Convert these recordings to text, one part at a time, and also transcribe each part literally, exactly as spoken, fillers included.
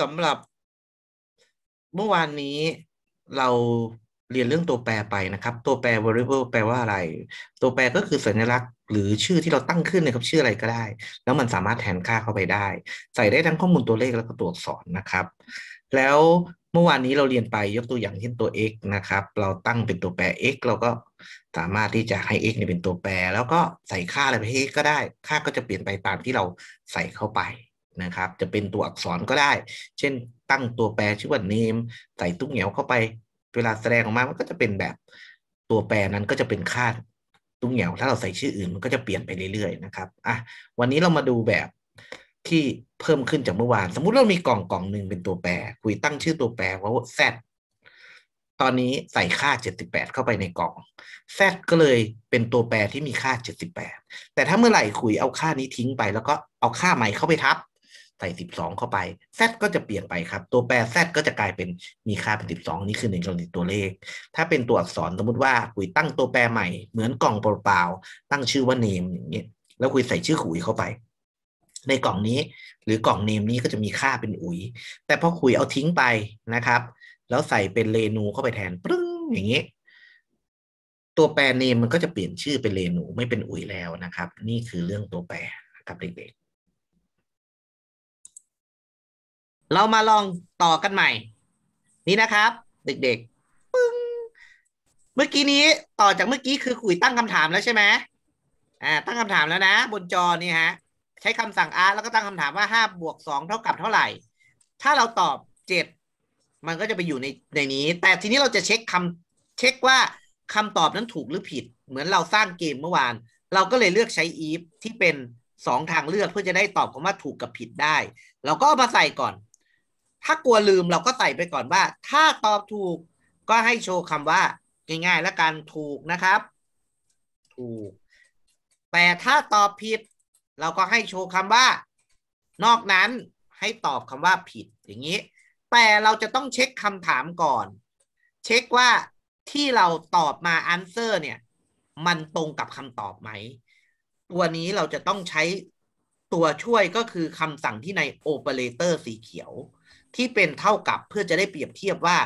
สำหรับเมื่อวานนี้เราเรียนเรื่องตัวแปรไปนะครับตัวแปร variable แปลว่าอะไรตัวแปรก็คือสัญลักษณ์หรือชื่อที่เราตั้งขึ้นนะครับชื่ออะไรก็ได้แล้วมันสามารถแทนค่าเข้าไปได้ใส่ได้ทั้งข้อมูลตัวเลขแล้วก็ตัวอักษรนะครับแล้วเมื่อวานนี้เราเรียนไปยกตัวอย่างเช่นตัว x นะครับเราตั้งเป็นตัวแปร x เราก็สามารถที่จะให้ x เนี่ยเป็นตัวแปรแล้วก็ใส่ค่าอะไรไปให้ x ก็ได้ค่าก็จะเปลี่ยนไปตามที่เราใส่เข้าไปนะครับจะเป็นตัวอักษรก็ได้เช่นตั้งตัวแปรชื่อว่า name ใส่ตุ๊กเหงียวเข้าไปเวลาแสดงออกมามันก็จะเป็นแบบตัวแปรนั้นก็จะเป็นค่าตุ๊กเหงียวถ้าเราใส่ชื่ออื่นมันก็จะเปลี่ยนไปเรื่อยๆนะครับอ่ะวันนี้เรามาดูแบบที่เพิ่มขึ้นจากเมื่อวานสมมุติเรามีกล่องกล่องหนึ่งเป็นตัวแปรคุยตั้งชื่อตัวแปรว่า z ตอนนี้ใส่ค่าเจ็ดสิบแปดเข้าไปในกล่อง z ก็เลยเป็นตัวแปรที่มีค่าเจ็ดสิบแปดแต่ถ้าเมื่อไหร่คุยเอาค่านี้ทิ้งไปแล้วก็เอาค่าใหม่เข้าไปทับใส่สิบสองเข้าไป z ก็จะเปลี่ยนไปครับตัวแปร z ก็จะกลายเป็นมีค่าเป็นสิบสองนี่คือในกรณีตัวเลขถ้าเป็นตัวอักษรสมมติว่าคุยตั้งตัวแปรใหม่เหมือนกล่องเปล่าๆตั้งชื่อว่า name อย่างเงี้ยแล้วคุยใส่ชื่อคุยเข้าไปในกล่องนี้หรือกล่อง name นี้ก็จะมีค่าเป็นอุ๋ยแต่พอคุยเอาทิ้งไปนะครับแล้วใส่เป็นเรนูเข้าไปแทนปึ้งอย่างนี้ตัวแปร name มันก็จะเปลี่ยนชื่อเป็นเรนูไม่เป็นอุ๋ยแล้วนะครับนี่คือเรื่องตัวแปรนะครับเด็กๆเรามาลองต่อกันใหม่นี่นะครับเด็กๆปึ้งเมื่อกี้นี้ต่อจากเมื่อกี้คือคุยตั้งคำถามแล้วใช่ไหมอ่าตั้งคำถามแล้วนะบนจอนี่ฮะใช้คำสั่ง ask แล้วก็ตั้งคำถามว่าห้าบวกสองเท่ากับเท่าไหร่ถ้าเราตอบเจ็ดมันก็จะไปอยู่ในในนี้แต่ทีนี้เราจะเช็คคำเช็คว่าคำตอบนั้นถูกหรือผิดเหมือนเราสร้างเกมเมื่อวานเราก็เลยเลือกใช้ if ที่เป็นสองทางเลือกเพื่อจะได้ตอบคำว่าถูกกับผิดได้เราก็เอามาใส่ก่อนถ้ากลัวลืมเราก็ใส่ไปก่อนว่าถ้าตอบถูกก็ให้โชว์คำว่าง่ายๆแล้วกันถูกนะครับถูกแต่ถ้าตอบผิดเราก็ให้โชว์คำว่านอกนั้นให้ตอบคำว่าผิดอย่างนี้แต่เราจะต้องเช็คคำถามก่อนเช็คว่าที่เราตอบมา answer เนี่ยมันตรงกับคำตอบไหมตัวนี้เราจะต้องใช้ตัวช่วยก็คือคำสั่งที่ในโอเปอเรเตอร์สีเขียวที่เป็นเท่ากับเพื่อจะได้เปรียบเทียบว่า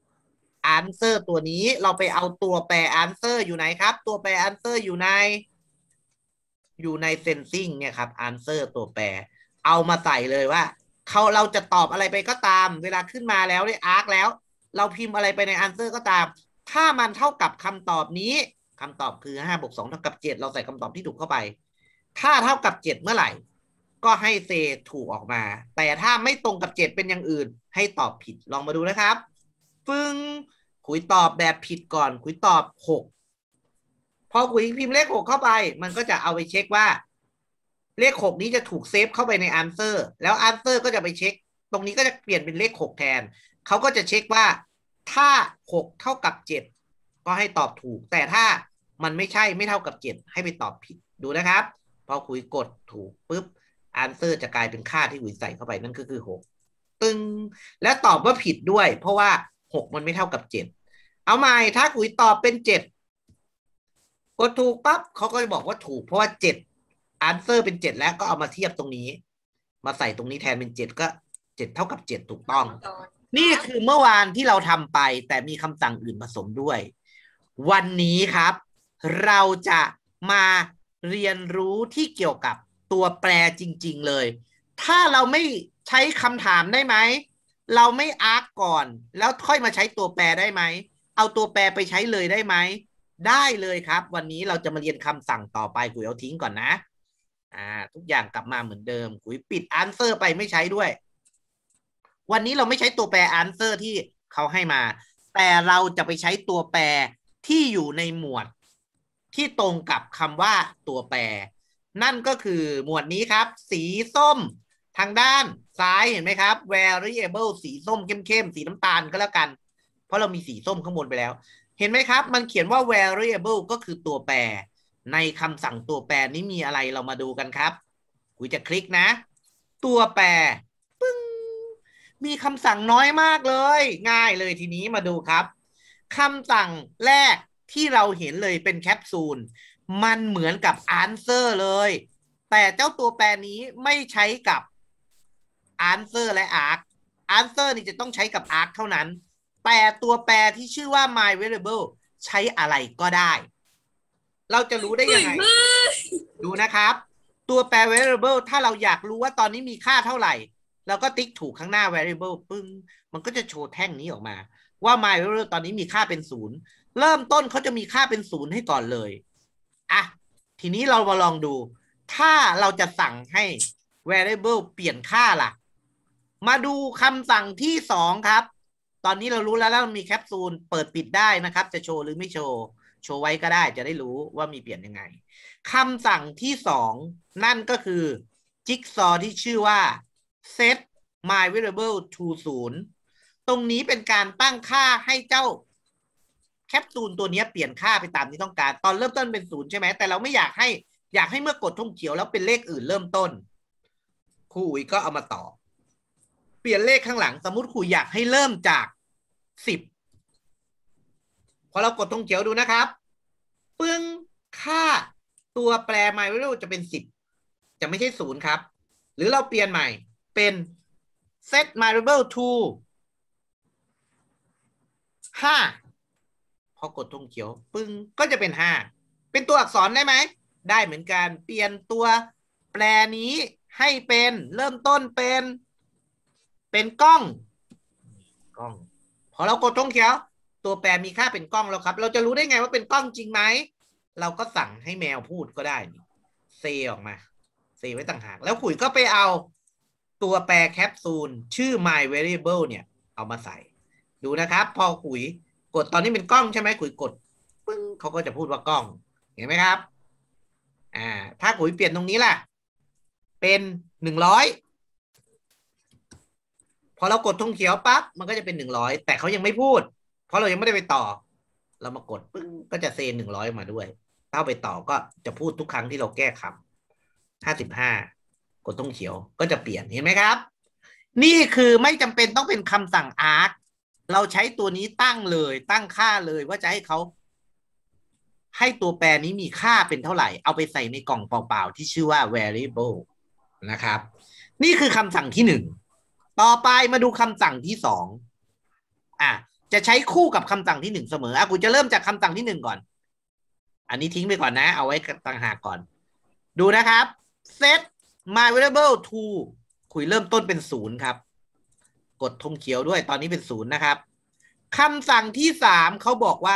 answer ตัวนี้เราไปเอาตัวแปร answer อยู่ไหนครับตัวแปร answer อยู่ในอยู่ใน sensing เนี่ยครับ answer ตัวแปรเอามาใส่เลยว่าเขาเราจะตอบอะไรไปก็ตามเวลาขึ้นมาแล้วได้ arc แล้วเราพิมพ์อะไรไปใน answer ก็ตามถ้ามันเท่ากับคำตอบนี้คำตอบคือห้าบวกสองเท่ากับเจ็ดเราใส่คำตอบที่ถูกเข้าไปถ้าเท่ากับเจ็ดเมื่อไหร่ก็ให้เซถูกออกมาแต่ถ้าไม่ตรงกับเจ็ดเป็นอย่างอื่นให้ตอบผิดลองมาดูนะครับฟึ่งคุยตอบแบบผิดก่อนคุยตอบหกพอคุยพิมพ์เลขหกเข้าไปมันก็จะเอาไปเช็คว่าเลขหกนี้จะถูกเซฟเข้าไปใน answer แล้ว answer ก็จะไปเช็คตรงนี้ก็จะเปลี่ยนเป็นเลขหกแทนเขาก็จะเช็คว่าถ้าหกเท่ากับเจ็ดก็ให้ตอบถูกแต่ถ้ามันไม่ใช่ไม่เท่ากับเจ็ดให้ไปตอบผิดดูนะครับพอคุยกดถูกปุ๊บ answer จะกลายเป็นค่าที่คุยใส่เข้าไปนั่นก็คือหกตึงและตอบว่าผิดด้วยเพราะว่าหกมันไม่เท่ากับเจ็ดเอาใหม่ถ้าคุยตอบเป็นเจ็ดกดถูกปั๊บเขาก็จะบอกว่าถูกเพราะว่าเจ็ด answer เป็นเจ็ดแล้วก็เอามาเทียบตรงนี้มาใส่ตรงนี้แทนเป็นเจ็ดก็เจ็ดเท่ากับเจ็ดถูกต้องนี่คือเมื่อวานที่เราทำไปแต่มีคำสั่งอื่นผสมด้วยวันนี้ครับเราจะมาเรียนรู้ที่เกี่ยวกับตัวแปรจริงๆเลยถ้าเราไม่ใช้คำถามได้ไหมเราไม่อาร์กก่อนแล้วค่อยมาใช้ตัวแปรได้ไหมเอาตัวแปรไปใช้เลยได้ไหมได้เลยครับวันนี้เราจะมาเรียนคำสั่งต่อไปกุยเอาทิ้งก่อนนะอ่าทุกอย่างกลับมาเหมือนเดิมกุยปิด answer ไปไม่ใช้ด้วยวันนี้เราไม่ใช้ตัวแปร answer ที่เขาให้มาแต่เราจะไปใช้ตัวแปรที่อยู่ในหมวดที่ตรงกับคำว่าตัวแปรนั่นก็คือหมวดนี้ครับสีส้มทางด้านซ้ายเห็นไหมครับ variable สีส้มเข้มๆสีน้ำตาลก็แล้วกันเพราะเรามีสีส้มข้างบนไปแล้วเห็นไหมครับมันเขียนว่า variable ก็คือตัวแปรในคำสั่งตัวแปรนี้มีอะไรเรามาดูกันครับกูจะคลิกนะตัวแปรปึ้งมีคำสั่งน้อยมากเลยง่ายเลยทีนี้มาดูครับคำสั่งแรกที่เราเห็นเลยเป็นแคปซูลมันเหมือนกับ answer เลยแต่เจ้าตัวแปรนี้ไม่ใช้กับ answer และ arc answer นี่จะต้องใช้กับ arg เท่านั้นแต่ตัวแปรที่ชื่อว่า my variable ใช้อะไรก็ได้เราจะรู้ได้ยังไงดูนะครับตัวแปร variable ถ้าเราอยากรู้ว่าตอนนี้มีค่าเท่าไหร่เราก็ติ๊กถูกข้างหน้า variable ปึ้งมันก็จะโชว์แท่งนี้ออกมาว่า my variable ตอนนี้มีค่าเป็นศูนย์เริ่มต้นเขาจะมีค่าเป็นศูนย์ให้ก่อนเลยอ่ะทีนี้เรามาลองดูถ้าเราจะสั่งให้ variable เปลี่ยนค่าล่ะมาดูคำสั่งที่สองครับตอนนี้เรารู้แล้วแล้วมีแคปซูลเปิดปิดได้นะครับจะโชว์หรือไม่โชว์โชว์ไว้ก็ได้จะได้รู้ว่ามีเปลี่ยนยังไงคำสั่งที่สองนั่นก็คือจิ๊กซอว์ที่ชื่อว่า set my variable to ศูนย์ตรงนี้เป็นการตั้งค่าให้เจ้าแคปซูลตัวนี้เปลี่ยนค่าไปตามที่ต้องการตอนเริ่มต้นเป็นศูนย์ใช่ไหมแต่เราไม่อยากให้อยากให้เมื่อกดธงเขียวแล้วเป็นเลขอื่นเริ่มต้นครูอุ๋ยก็เอามาต่อเปลี่ยนเลขข้างหลังสมมุติครูอยากให้เริ่มจากสิบพอเรากดธงเขียวดูนะครับปึ้งค่าตัวแปร my variable จะเป็นสิบจะไม่ใช่ศูนย์ครับหรือเราเปลี่ยนใหม่เป็น set my variable to ห้าพอกดธงเขียวปึ้งก็จะเป็นห้าเป็นตัวอักษรได้ไหมได้เหมือนกันเปลี่ยนตัวแปรนี้ให้เป็นเริ่มต้นเป็นเป็นกล้องกล้องพอเรากดธงเขียวตัวแปรมีค่าเป็นกล้องแล้วครับเราจะรู้ได้ไงว่าเป็นกล้องจริงไหมเราก็สั่งให้แมวพูดก็ได้เซออกมาเซไว้ต่างหากแล้วขุยก็ไปเอาตัวแปรแคปซูลชื่อ my variable เนี่ยเอามาใส่ดูนะครับพอขุยกดตอนนี้เป็นกล้องใช่ไหมขุยกดปึ้งเขาก็จะพูดว่ากล้องเห็นไหมครับอ่าถ้าขุยเปลี่ยนตรงนี้ล่ะเป็นหนึ่งร้อยพอเรากดธงเขียวปั๊บมันก็จะเป็นหนึ่งร้อยแต่เขายังไม่พูดเพราะเรายังไม่ได้ไปต่อเรามากดปึ้งก็จะเซนหนึ่งร้อยมาด้วยถ้าไปต่อก็จะพูดทุกครั้งที่เราแก้คำห้าสิบห้ากดธงเขียวก็จะเปลี่ยนเห็นไหมครับนี่คือไม่จำเป็นต้องเป็นคำสั่ง arg เราใช้ตัวนี้ตั้งเลยตั้งค่าเลยว่าจะให้เขาให้ตัวแปรนี้มีค่าเป็นเท่าไหร่เอาไปใส่ในกล่องเปล่าๆที่ชื่อว่า variable นะครับนี่คือคำสั่งที่หนึ่งต่อไปมาดูคำสั่งที่สองอ่ะจะใช้คู่กับคำสั่งที่หนึ่งเสมออ่ะกูจะเริ่มจากคำสั่งที่หนึ่งก่อนอันนี้ทิ้งไปก่อนนะเอาไว้ต่างหากก่อนดูนะครับ set my variable to คุยเริ่มต้นเป็นศูนย์ครับกดธงเขียวด้วยตอนนี้เป็นศูนย์นะครับคำสั่งที่สามเขาบอกว่า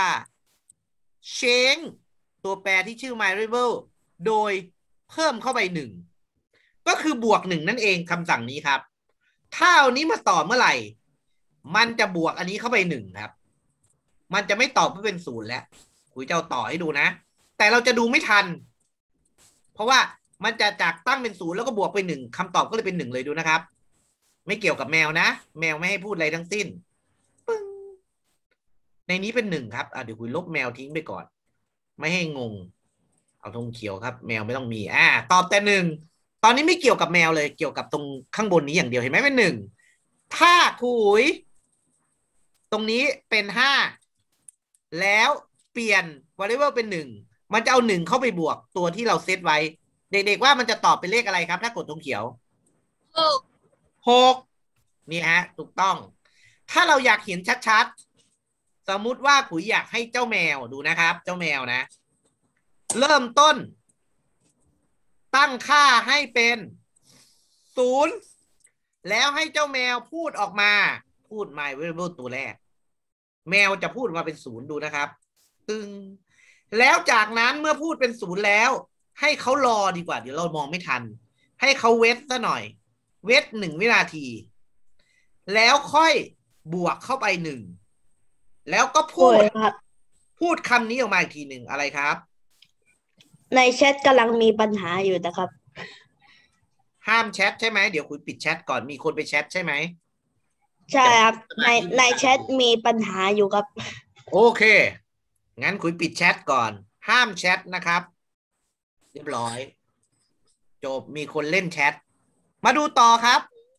change ตัวแปรที่ชื่อ my variable โดยเพิ่มเข้าไปหนึ่งก็คือบวกหนึ่งนั่นเองคำสั่งนี้ครับถ้าเอานี้มาต่อเมื่อไหร่มันจะบวกอันนี้เข้าไปหนึ่งครับมันจะไม่ตอบเพื่อเป็นศูนย์แล้วคุยจะเอาต่อให้ดูนะแต่เราจะดูไม่ทันเพราะว่ามันจะจากตั้งเป็นศูนย์แล้วก็บวกไปหนึ่งคำตอบก็เลยเป็นหนึ่งเลยดูนะครับไม่เกี่ยวกับแมวนะแมวไม่ให้พูดอะไรทั้งสิ้นปึ้งในนี้เป็นหนึ่งครับอ่ะเดี๋ยวคุยลบแมวทิ้งไปก่อนไม่ให้งงเอาธงเขียวครับแมวไม่ต้องมีอ่าตอบแต่หนึ่งตอนนี้ไม่เกี่ยวกับแมวเลยเกี่ยวกับตรงข้างบนนี้อย่างเดียวเห็นไหมเป็นหนึ่งถ้าคุยตรงนี้เป็นห้าแล้วเปลี่ยน variable เป็นหนึ่งมันจะเอาหนึ่งเข้าไปบวกตัวที่เราเซตไว้เด็กๆว่ามันจะตอบเป็นเลขอะไรครับถ้ากดธงเขียวหกหกนี่ฮะถูกต้องถ้าเราอยากเห็นชัดๆสมมุติว่าขุยอยากให้เจ้าแมวดูนะครับเจ้าแมวนะเริ่มต้นตั้งค่าให้เป็นศูนย์แล้วให้เจ้าแมวพูดออกมาพูด my variable ตัวแรกแมวจะพูดมาเป็นศูนย์ดูนะครับตึงแล้วจากนั้นเมื่อพูดเป็นศูนย์แล้วให้เขารอดีกว่าเดี๋ยวเรามองไม่ทันให้เขาเวทซะหน่อยเวทหนึ่งวินาทีแล้วค่อยบวกเข้าไปหนึ่งแล้วก็พูดพูดคำนี้ออกมาอีกทีหนึ่งอะไรครับในแชทกำลังมีปัญหาอยู่นะครับห้ามแชทใช่ไหมเดี๋ยวคุยปิดแชทก่อนมีคนไปแชทใช่ไหมใช่ครับในในแชทมีปัญหาอยู่ครับโอเคงั้นคุยปิดแชทก่อนห้ามแชทนะครับเรียบร้อยจบมีคนเล่นแชทมาดูต่อครับ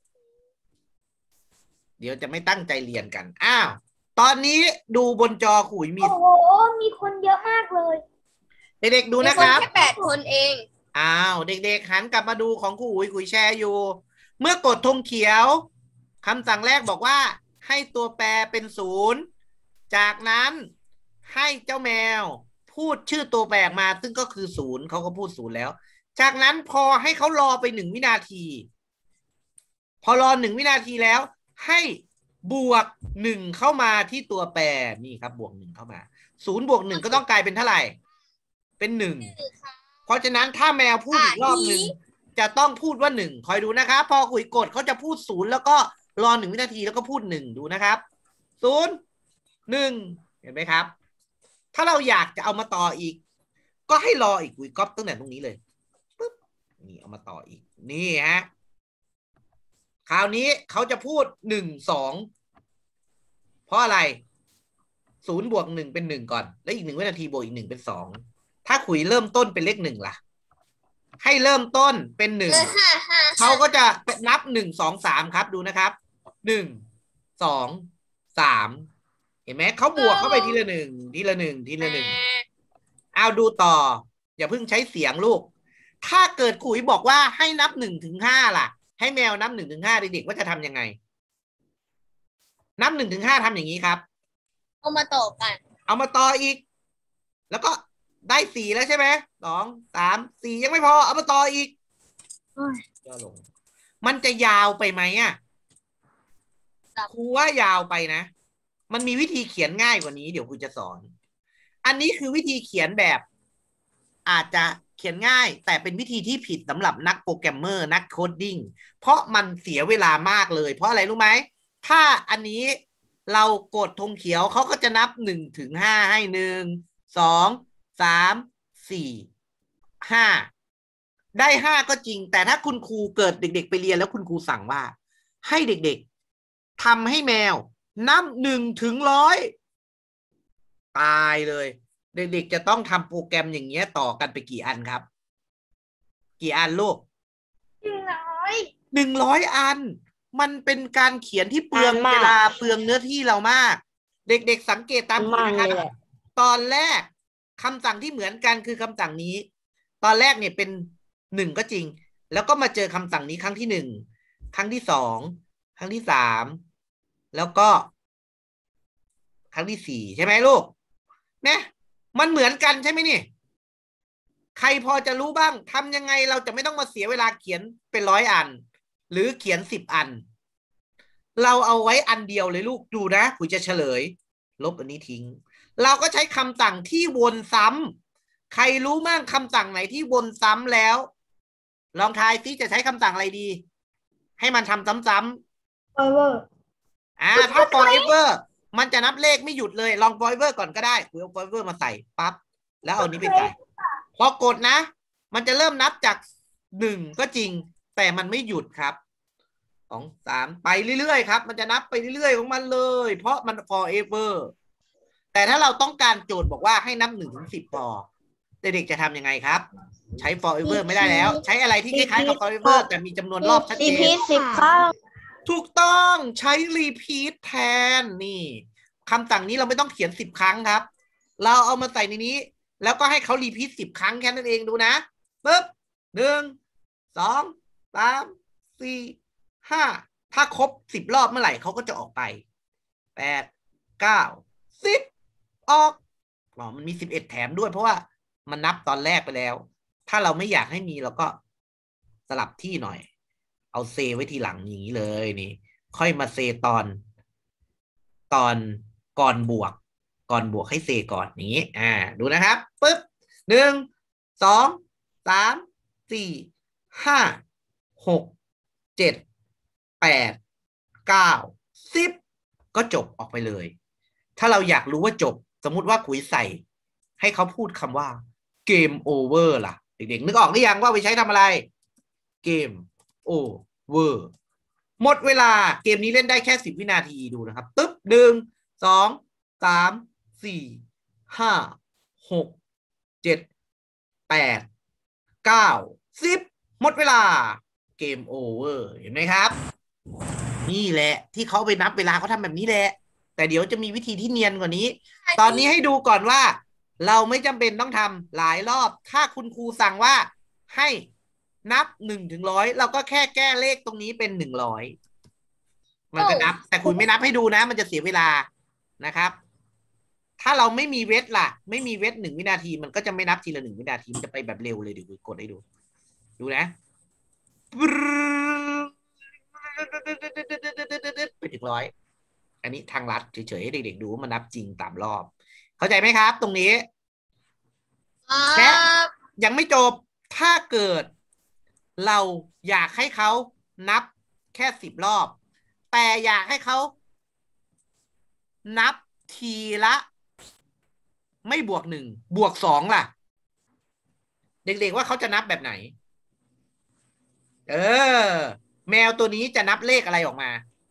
เดี๋ยวจะไม่ตั้งใจเรียนกันอ้าวตอนนี้ดูบนจอคุยมีโอ้โหมีคนเยอะมากเลยเด็กๆดูนะครับมีคนแค่แปดคนเองอ้าวเด็กๆหันกลับมาดูของคุยคุยแชร์อยู่เมื่อกดธงเขียวคำสั่งแรกบอกว่าให้ตัวแปรเป็นศูนย์จากนั้นให้เจ้าแมวพูดชื่อตัวแปรมาซึ่งก็คือศูนย์เขาก็พูดศูนย์แล้วจากนั้นพอให้เขารอไปหนึ่งวินาทีพอรอหนึ่งวินาทีแล้วให้บวกหนึ่งเข้ามาที่ตัวแปรนี่ครับบวกหนึ่งเข้ามาศูนย์บวกหนึ่งก็ต้องกลายเป็นเท่าไหร่เป็นหนึ่งเพราะฉะนั้นถ้าแมวพูดอีกรอบหนึ่งจะต้องพูดว่าหนึ่งคอยดูนะครับพอคุยกดเขาจะพูดศูนย์แล้วก็รอหนึ่งวินาทีแล้วก็พูดหนึ่งดูนะครับศูนย์หนึ่งเห็นไหมครับถ้าเราอยากจะเอามาต่ออีกก็ให้รออีกคุยก๊อปตั้งแต่ตรงนี้เลยปึ๊บนี่เอามาต่ออีกนี่ฮะคราวนี้เขาจะพูดหนึ่งสองเพราะอะไรศูนย์บวกหนึ่งเป็นหนึ่งก่อนแล้วอีกหนึ่งวินาทีบวกอีกหนึ่งเป็นสองถ้าขุยเริ่มต้นเป็นเลขหนึ่งล่ะให้เริ่มต้นเป็นหนึ่งเขาก็จะนับหนึ่งสองสามครับดูนะครับหนึ่งสองสามเห็นไหมเขาบวกเข้าไปทีละหนึ่งทีละหนึ่งทีละหนึ่งเอาดูต่ออย่าเพิ่งใช้เสียงลูกถ้าเกิดขุยบอกว่าให้นับหนึ่งถึงห้าล่ะให้แมวนับหนึ่งถึงห้าเด็กๆว่าจะทำยังไงนับหนึ่งถึงห้าทำอย่างนี้ครับเอามาต่อกันเอามาต่ออีกแล้วก็ได้สี่แล้วใช่ไหมสองสามสี่ยังไม่พอเอามาต่ออีกย่อลงมันจะยาวไปไหมอ่ะครูว่ายาวไปนะมันมีวิธีเขียนง่ายกว่านี้เดี๋ยวครูจะสอนอันนี้คือวิธีเขียนแบบอาจจะเขียนง่ายแต่เป็นวิธีที่ผิดสำหรับนักโปรแกรมเมอร์นักโคดดิ้งเพราะมันเสียเวลามากเลยเพราะอะไรรู้ไหมถ้าอันนี้เรากดธงเขียวเขาก็จะนับหนึ่งถึงห้าให้หนึ่งสองสามสี่ห้าได้ห้าก็จริงแต่ถ้าคุณครูเกิดเด็กๆไปเรียนแล้วคุณครูสั่งว่าให้เด็กๆทำให้แมวนับหนึ่งถึงร้อยตายเลยเด็กๆจะต้องทำโปรแกรมอย่างเงี้ยต่อกันไปกี่อันครับกี่อันลูกหนึ่งร้อยหนึ่งร้อยอันมันเป็นการเขียนที่เปลืองเวลาเปลืองเนื้อที่เรามากเด็กๆสังเกตตามนะครับตอนแรกคำสั่งที่เหมือนกันคือคำสั่งนี้ตอนแรกเนี่ยเป็นหนึ่งก็จริงแล้วก็มาเจอคำสั่งนี้ครั้งที่หนึ่งครั้งที่สองครั้งที่สามแล้วก็ครั้งที่สี่ใช่ไหมลูกเนี่ยมันเหมือนกันใช่ไหมนี่ใครพอจะรู้บ้างทำยังไงเราจะไม่ต้องมาเสียเวลาเขียนเป็นร้อยอันหรือเขียนสิบอันเราเอาไว้อันเดียวเลยลูกดูนะคุยจะเฉลยลบอันนี้ทิ้งเราก็ใช้คำสั่งที่วนซ้ำใครรู้มั่งคำสั่งไหนที่วนซ้ำแล้วลองทายซิจะใช้คำสั่งอะไรดีให้มันทำซ้ำๆ forever อ่าถ้า forever มันจะนับเลขไม่หยุดเลยลอง forever ก่อนก็ได้คุยเอา forever มาใส่ปั๊บแล้วเอานี้ไปใส่พอกดนะมันจะเริ่มนับจากหนึ่งก็จริงแต่มันไม่หยุดครับสองสามไปเรื่อยๆครับมันจะนับไปเรื่อยๆของมันเลยเพราะมัน forever แต่ถ้าเราต้องการโจทย์บอกว่าให้นับหนึ่งถึงสิบพอเด็กๆจะทำยังไงครับใช้ forever ไม่ได้แล้วใช้อะไรที่คล้ายๆกับ forever แต่มีจำนวนรอบชัดเจน repeat สิบครั้งถูกต้องใช้ repeat แทนนี่คำสั่งนี้เราไม่ต้องเขียนสิบครั้งครับเราเอามาใส่ในนี้แล้วก็ให้เขา repeat สิบครั้งแค่นั้นเองดูนะปึ๊บหนึ่งสองสามสี่ห้าถ้าครบสิบรอบเมื่อไหร่เขาก็จะออกไปแปดเก้าสิบออกอ๋อมันมีสิบเอ็ดแถมด้วยเพราะว่ามันนับตอนแรกไปแล้วถ้าเราไม่อยากให้มีเราก็สลับที่หน่อยเอาเซไว้ทีหลังอย่างนี้เลยนี่ค่อยมาเซตอนตอนก่อนบวกก่อนบวกให้เซก่อนอย่างนี้อ่าดูนะครับปึ๊บหนึ่งสองสามสี่ห้าหกเจ็ดแปดเก้าสิบก็จบออกไปเลยถ้าเราอยากรู้ว่าจบสมมุติว่าคุยใส่ให้เขาพูดคำว่าเกมโอเวอร์ล่ะเด็กๆนึกออกหรือยังว่าไปใช้ทำอะไรเกมโอเวอร์หมดเวลาเกมนี้เล่นได้แค่สิบวินาทีดูนะครับตึ๊บหนึ่งสองสามสี่ห้าหกเจ็ดแปดเก้าสิบหมดเวลาเกมโอเวอร์เห็นไหมครับนี่แหละที่เขาไปนับเวลาเขาทำแบบนี้แหละแต่เดี๋ยวจะมีวิธีที่เนียนกว่านี้ตอนนี้ให้ดูก่อนว่าเราไม่จำเป็นต้องทำหลายรอบถ้าคุณครูสั่งว่าให้นับหนึ่งถึงร้อยเราก็แค่แก้เลขตรงนี้เป็นหนึ่งร้อยมันจะนับ แต่คุยไม่นับให้ดูนะ มันจะเสียเวลานะครับ ถ้าเราไม่มีเวทล่ะ ไม่มีเวทหนึ่งวินาที มันก็จะไม่นับทีละหนึ่งวินาที มันจะไปแบบเร็วเลยเดี๋ยวกดให้ดู ดูนะไปถึงร้อยอันนี้ทางลัดเฉยๆให้เด็กๆดูว่ามันนับจริงตามรอบ เข้าใจไหมครับ ตรงนี้และยังไม่จบถ้าเกิดเราอยากให้เขานับแค่สิบรอบ แต่อยากให้เขานับทีละไม่บวกหนึ่งบวกสองล่ะ เด็กๆว่าเขาจะนับแบบไหน เออ แมวตัวนี้จะนับเลขอะไรออกมา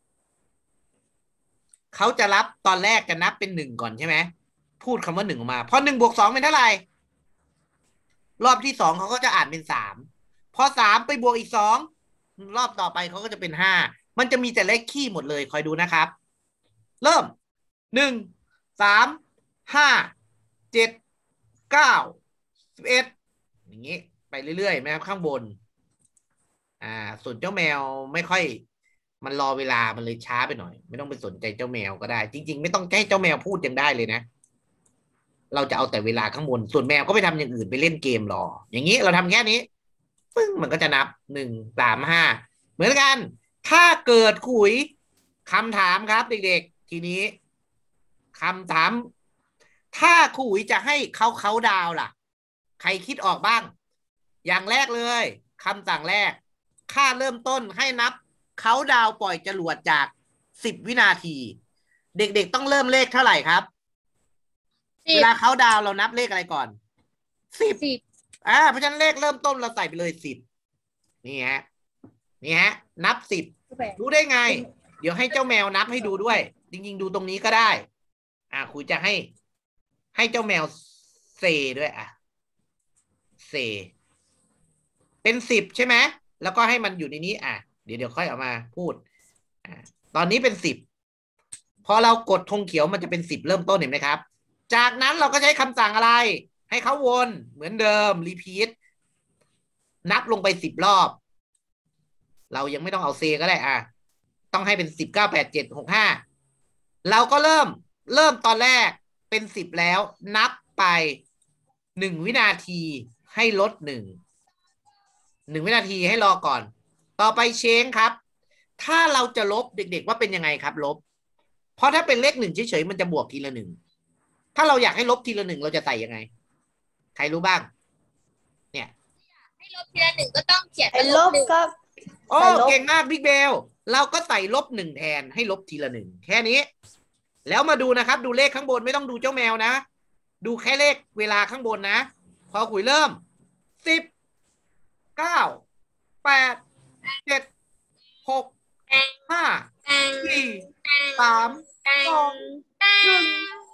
เขาจะรับตอนแรกจะนับเป็นหนึ่งก่อนใช่ไหมพูดคำว่าหนึ่งออกมาพอหนึ่งบวกสองเป็นเท่าไหร่รอบที่สองเขาก็จะอ่านเป็นสามพอสามไปบวกอีกสองรอบต่อไปเขาก็จะเป็นห้ามันจะมีแต่เลขคี่หมดเลยคอยดูนะครับ เริ่มหนึ่งสามห้าเจ็ดเก้าสิบเอ็ดอย่างนี้ไปเรื่อยๆไหมครับข้างบนอ่าส่วนเจ้าแมวไม่ค่อยมันรอเวลามันเลยช้าไปหน่อยไม่ต้องไปสนใจเจ้าแมวก็ได้จริงๆไม่ต้องให้เจ้าแมวพูดยังได้เลยนะเราจะเอาแต่เวลาข้างบนส่วนแมวก็ไปทำอย่างอื่นไปเล่นเกมรออย่างนี้เราทำแค่นี้ปึ้งมันก็จะนับหนึ่งสามห้าเหมือนกันถ้าเกิดคุยคำถามครับเด็กๆทีนี้คำถามถ้าคุยจะให้เขาเขาดาวล่ะใครคิดออกบ้างอย่างแรกเลยคำสั่งแรกค่าเริ่มต้นให้นับเขาดาวปล่อยจรวดจากสิบวินาทีเด็กๆต้องเริ่มเลขเท่าไหร่ครับเวลาเขาดาวเรานับเลขอะไรก่อนสิบอ่าเพราะฉะนั้นเลขเริ่มต้นเราใส่ไปเลยสิบนี่ฮะนี่ฮะนับสิบรู้ได้ไงเดี๋ยวให้เจ้าแมวนับให้ดูด้วยจริงๆดูตรงนี้ก็ได้อ่าคุยจะให้ให้เจ้าแมวเซด้วยอ่ะเซเป็นสิบใช่ไหมแล้วก็ให้มันอยู่ในนี้อ่ะเดี๋ยวเดี๋ยวค่อยเอามาพูดอ่าตอนนี้เป็นสิบพอเรากดธงเขียวมันจะเป็นสิบเริ่มต้นเห็นไหมครับจากนั้นเราก็ใช้คำสั่งอะไรให้เขาวนเหมือนเดิมรีพีทนับลงไปสิบรอบเรายังไม่ต้องเอาเซก็ได้อ่ะต้องให้เป็นสิบเก้าแปดเจ็ดหกห้าเราก็เริ่มเริ่มตอนแรกเป็นสิบแล้วนับไปหนึ่งวินาทีให้ลดหนึ่งหนึ่งวินาทีให้รอก่อนต่อไปเชงครับถ้าเราจะลบเด็กๆว่าเป็นยังไงครับลบเพราะถ้าเป็นเลขหนึ่งเฉยๆมันจะบวกทีละหนึ่งถ้าเราอยากให้ลบทีละหนึ่งเราจะใส่ยังไงใครรู้บ้างเนี่ยให้ลบทีละหนึ่งก็ต้องเขียนให้ลบครับโอ้เก่งมากบิ๊กเบลเราก็ใส่ลบหนึ่งแทนให้ลบทีละหนึ่งแค่นี้แล้วมาดูนะครับดูเลขข้างบนไม่ต้องดูเจ้าแมวนะดูแค่เลขเวลาข้างบนนะพอคุยเริ่มสิบเก้าแปดเจ็ดหกห้าสี่สามสองหนึ่ง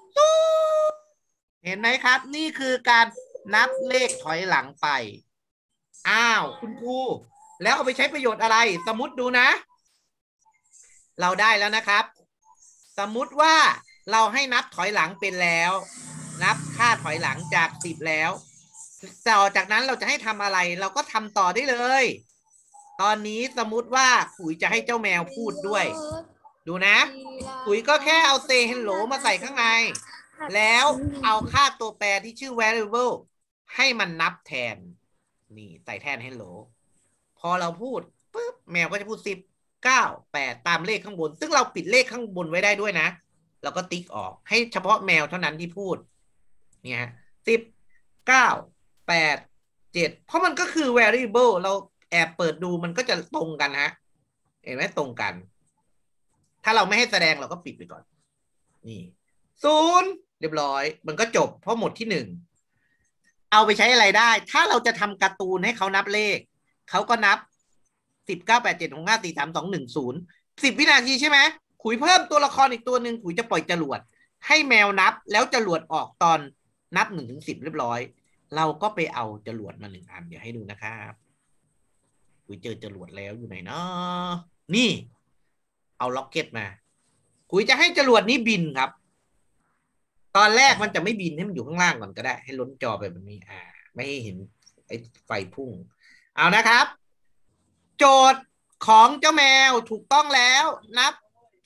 เห็นไหมครับนี่คือการนับเลขถอยหลังไปอ้าวคุณครูแล้วเอาไปใช้ประโยชน์อะไรสมมุติดูนะเราได้แล้วนะครับสมมุติว่าเราให้นับถอยหลังเป็นแล้วนับค่าถอยหลังจากสิบแล้วต่อจากนั้นเราจะให้ทำอะไรเราก็ทำต่อได้เลยตอนนี้สมมุติว่าขุยจะให้เจ้าแมวพูดด้วยดูนะขุยก็แค่เอา say hello มาใส่ข้างในแล้วเอาค่าตัวแปรที่ชื่อ variable ให้มันนับแทนนี่ใส่แทน hello พอเราพูดปุ๊บแมวก็จะพูดสิบเก้าแปดตามเลขข้างบนซึ่งเราปิดเลขข้างบนไว้ได้ด้วยนะเราก็ติ๊กออกให้เฉพาะแมวเท่านั้นที่พูดเนี่ยสิบเก้าแปดเจ็ดเพราะมันก็คือ variable เราแอบเปิดดูมันก็จะตรงกันฮะเห็นไหมตรงกันถ้าเราไม่ให้แสดงเราก็ปิดไปก่อนนี่ศูนย์เรียบร้อยมันก็จบเพราะหมดที่หนึ่งเอาไปใช้อะไรได้ถ้าเราจะทำการ์ตูนให้เขานับเลขเขาก็นับสิบเก้าแปดเจ็ดหกห้าสี่สามสองหนึ่งศูนย์สิบวินาทีใช่ไหมขุยเพิ่มตัวละครอีกตัวหนึ่งขุยจะปล่อยจรวดให้แมวนับแล้วจรวดออกตอนนับหนึ่งถึงสิบเรียบร้อยเราก็ไปเอาจรวดมาหนึ่งอันเดี๋ยวให้ดูนะครับขุยเจอจรวดแล้วอยู่ไหนเนาะนี่เอาล็อกเก็ตมาขุยจะให้จรวดนี้บินครับตอนแรกมันจะไม่บินให้มันอยู่ข้างล่างก่อนก็ได้ให้ล้นจอไปแบบนี้อ่าไม่ให้เห็นไอ้ไฟพุ่งเอานะครับโจทย์ของเจ้าแมวถูกต้องแล้วนับ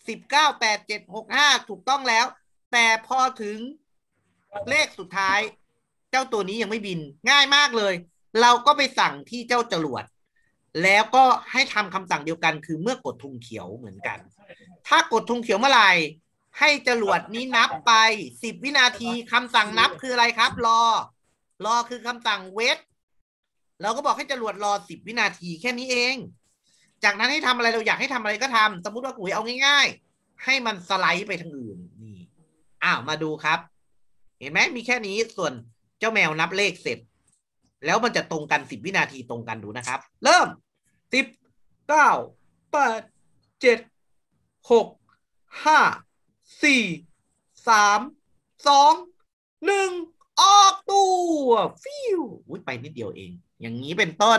สิบเก้าแปดเจ็ดหกห้าถูกต้องแล้ว แต่พอถึงเลขสุดท้ายเจ้าตัวนี้ยังไม่บินง่ายมากเลย เราก็ไปสั่งที่เจ้าจรวดแล้วก็ให้ทำคำสั่งเดียวกันคือเมื่อกดธงเขียวเหมือนกันถ้ากดธงเขียวเมื่อไหร่ให้จรวดนี้นับไปสิบวินาทีคำสั่งนับคืออะไรครับรอรอคือคำสั่งเวทเราก็บอกให้จรวดรอสิบวินาทีแค่นี้เองจากนั้นให้ทำอะไรเราอยากให้ทำอะไรก็ทำสมมุติว่าปุ๋ยเอาง่ายๆให้มันสไลด์ไปทางอื่นนี่อ้าวมาดูครับเห็นไหมมีแค่นี้ส่วนเจ้าแมวนับเลขเสร็จแล้วมันจะตรงกันสิบวินาทีตรงกันดูนะครับเริ่มสิบเก้าแปดเจ็ดหกห้าสี่สามสองหนึ่งออกตัวฟิวอุ้ยไปนิดเดียวเองอย่างนี้เป็นต้น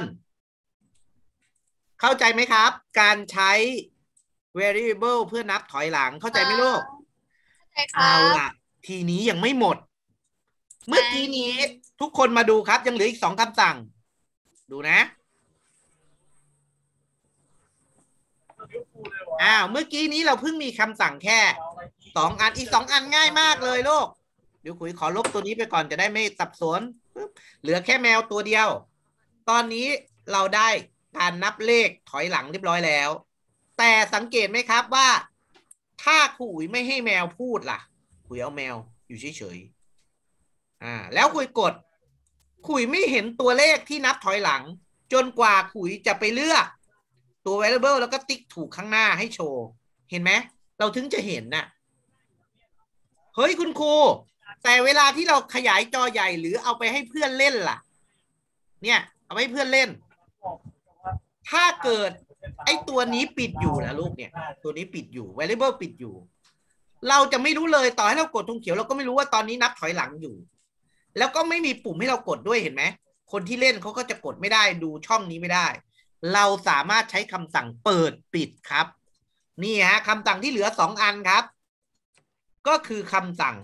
เข้าใจไหมครับการใช้ variable เพื่อนับถอยหลังเข้าใจไหมลูกเอาล่ะทีนี้ยังไม่หมดเมื่อกี้นี้ทุกคนมาดูครับยังเหลืออีกสองคำสั่งดูนะอ้าวเมื่อกี้นี้เราเพิ่งมีคำสั่งแค่สองอันอีกสองอันง่ายมากเลยลูกเดี๋ยวคุยขอลบตัวนี้ไปก่อนจะได้ไม่สับสนเหลือแค่แมวตัวเดียวตอนนี้เราได้การนับเลขถอยหลังเรียบร้อยแล้วแต่สังเกตไหมครับว่าถ้าคุยไม่ให้แมวพูดล่ะคุยเอาแมวอยู่เฉยๆอ่าแล้วคุยกดคุยไม่เห็นตัวเลขที่นับถอยหลังจนกว่าคุยจะไปเลือกตัว variable แล้วก็ติ๊กถูกข้างหน้าให้โชว์เห็นไหมเราถึงจะเห็นน่ะเฮ้ยคุณครูแต่เวลาที่เราขยายจอใหญ่หรือเอาไปให้เพื่อนเล่นล่ะเนี่ยเอาไปให้เพื่อนเล่นถ้าเกิดไอ้ตัวนี้ปิดอยู่นะลูกเนี่ยตัวนี้ปิดอยู่ variable ปิดอยู่เราจะไม่รู้เลยต่อให้เรากดธงเขียวเราก็ไม่รู้ว่าตอนนี้นับถอยหลังอยู่แล้วก็ไม่มีปุ่มให้เรากดด้วยเห็นไหมคนที่เล่นเขาก็จะกดไม่ได้ดูช่องนี้ไม่ได้เราสามารถใช้คำสั่งเปิดปิดครับนี่ฮะคำสั่งที่เหลือสองอันครับก็คือคำสั่ง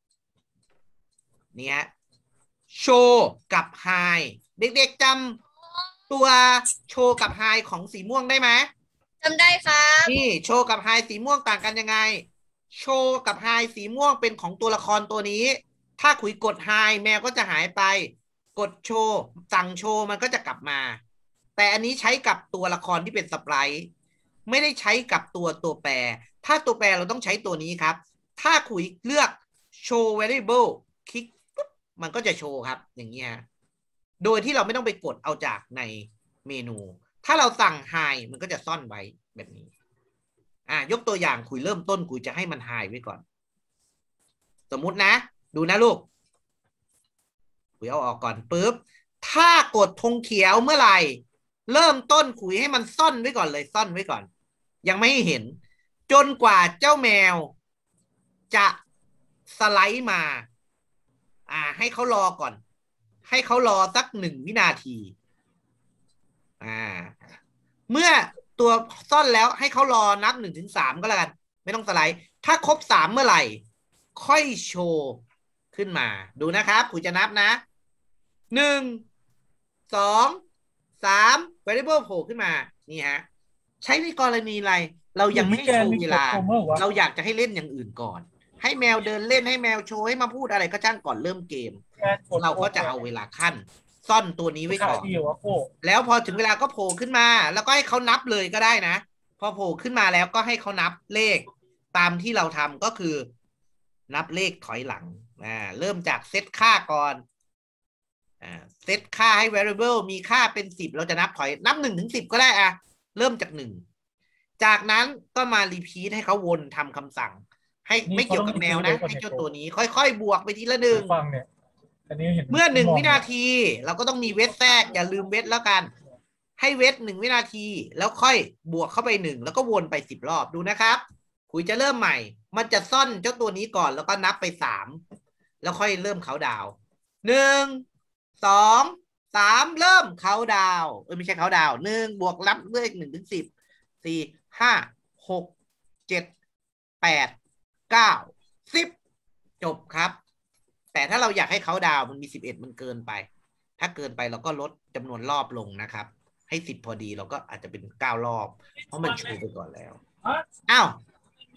นี่ฮะโชว์กับไฮเด็กๆจำตัวโชว์กับไฮของสีม่วงได้ไหมจำได้ครับนี่โชว์กับไฮสีม่วงต่างกันยังไงโชว์กับไฮสีม่วงเป็นของตัวละครตัวนี้ถ้าขุยกดไฮแมวก็จะหายไปกดโชว์สั่งโชว์มันก็จะกลับมาแต่อันนี้ใช้กับตัวละครที่เป็นสไปรท์ไม่ได้ใช้กับตัวตัวแปรถ้าตัวแปรเราต้องใช้ตัวนี้ครับถ้าขุยเลือก show variable คลิกปุ๊บมันก็จะโชว์ครับอย่างนี้ฮะโดยที่เราไม่ต้องไปกดเอาจากในเมนูถ้าเราสั่ง hide มันก็จะซ่อนไว้แบบนี้อ่ายกตัวอย่างขุยเริ่มต้นขุยจะให้มัน hide ไว้ก่อนสมมุตินะดูนะลูกขุยเอาออกก่อนปุ๊บถ้ากดธงเขียวเมื่อไหร่เริ่มต้นขุยให้มันซ่อนไว้ก่อนเลยซ่อนไว้ก่อนยังไม่ให้เห็นจนกว่าเจ้าแมวจะสไลด์มาอ่าให้เขารอก่อนให้เขารอสักหนึ่งวินาทีอ่าเมื่อตัวซ่อนแล้วให้เขารอนับหนึ่งถึงสามก็แล้วกันไม่ต้องสไลด์ถ้าครบสามเมื่อไหร่ค่อยโชว์ขึ้นมาดูนะครับขุยจะนับนะหนึ่งสองสาม variable โผล่ขึ้นมานี่ฮะใช้ในกรณีอะไรเรายังไม่โชว์เวลาเราอยากจะให้เล่นอย่างอื่นก่อนให้แมวเดินเล่นให้แมวโชว์ให้มาพูดอะไรก็ช่างก่อนเริ่มเกมเราก็จะเอาเวลาขั้นซ่อนตัวนี้ไว้ก่อนแล้วพอถึงเวลาก็โผล่ขึ้นมาแล้วก็ให้เขานับเลยก็ได้นะพอโผล่ขึ้นมาแล้วก็ให้เขานับเลขตามที่เราทำก็คือนับเลขถอยหลังอ่าเริ่มจากเซตค่าก่อนอ่าเซตค่าให้ variable มีค่าเป็นสิบเราจะนับถอยนับหนึ่งถึงสิบก็ได้อ่ะเริ่มจากหนึ่งจากนั้นก็มารีพีทให้เขาวนทำคำสั่งให้ไม่เกี่ยวกับแมวนะให้เจ้าตัวนี้ค่อยๆบวกไปทีละหนึ่งเมื่อหนึ่งวินาทีเราก็ต้องมีเวทแทรกอย่าลืมเวทแล้วกันให้เวทหนึ่งวินาทีแล้วค่อยบวกเข้าไปหนึ่งแล้วก็วนไปสิบรอบดูนะครับคุยจะเริ่มใหม่มันจะซ่อนเจ้าตัวนี้ก่อนแล้วก็นับไปสามแล้วค่อยเริ่มเขาดาวหนึ่งสองสามเริ่มเขาดาวเออไม่ใช่เขาดาวหนึ่งบวกรับเลขหนึ่งถึงสิบสี่ห้าหกเจ็ดแปดเก้าสิบจบครับแต่ถ้าเราอยากให้เขาดาวมันมีสิบเอ็ดมันเกินไปถ้าเกินไปเราก็ลดจำนวนรอบลงนะครับให้สิบพอดีเราก็อาจจะเป็นเก้ารอบเพราะมันโชว์ไปก่อนแล้วอ้าว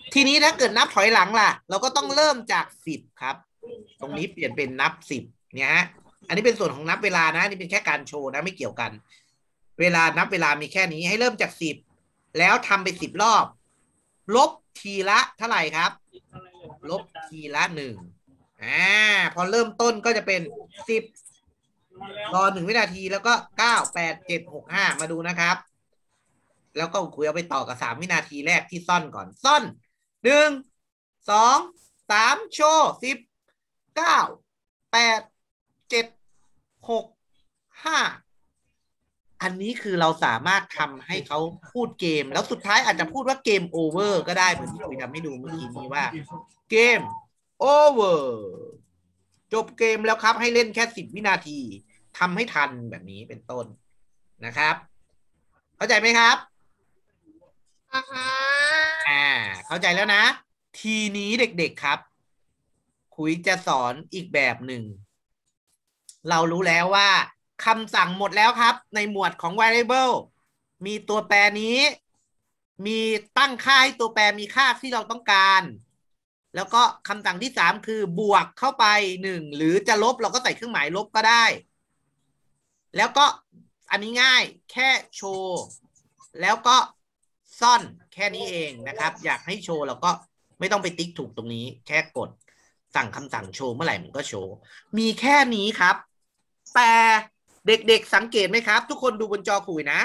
ทีนี้ถ้าเกิดนับถอยหลังล่ะเราก็ต้องเริ่มจากสิบครับตรงนี้เปลี่ยนเป็นนับสิบเนี่ยฮะอันนี้เป็นส่วนของนับเวลานะนี่เป็นแค่การโชว์นะไม่เกี่ยวกันเวลานับเวลามีแค่นี้ให้เริ่มจากสิบแล้วทำไปสิบรอบลบทีละเท่าไหร่ครับลบทีละหนึ่งอ่าพอเริ่มต้นก็จะเป็นสิบรอหนึ่งวินาทีแล้วก็เก้าแปดเจ็ดหกห้ามาดูนะครับแล้วก็คุยเอาไปต่อกับสามวินาทีแรกที่ซ่อนก่อนซ่อนหนึ่งสองสามโชว์สิบเก้าแปดเจ็ดหกห้าอันนี้คือเราสามารถทำให้เขาพูดเกมแล้วสุดท้ายอาจจะพูดว่าเกมโอเวอร์ก็ได้เหมือนที่คุยทำให้ดูเมื่อกี้นี้ว่าเกมโอเวอร์จบเกมแล้วครับให้เล่นแค่สิบวินาทีทำให้ทันแบบนี้เป็นต้นนะครับเข้าใจไหมครับอ่าฮะอ่าเข้าใจแล้วนะ ทีนี้เด็กๆครับคุยจะสอนอีกแบบหนึ่งเรารู้แล้วว่าคำสั่งหมดแล้วครับในหมวดของ variable มีตัวแปรนี้มีตั้งค่าให้ตัวแปรมีค่าที่เราต้องการแล้วก็คำสั่งที่สามคือบวกเข้าไปหนึ่งหรือจะลบเราก็ใส่เครื่องหมายลบก็ได้แล้วก็อันนี้ง่ายแค่โชว์แล้วก็ซ่อนแค่นี้เองนะครับอยากให้โชว์เราก็ไม่ต้องไปติ๊กถูกตรงนี้แค่กดสั่งคำสั่งโชว์เมื่อไหร่มันก็โชว์มีแค่นี้ครับแต่เด็กๆสังเกตไหมครับทุกคนดูบนจอคุยนะ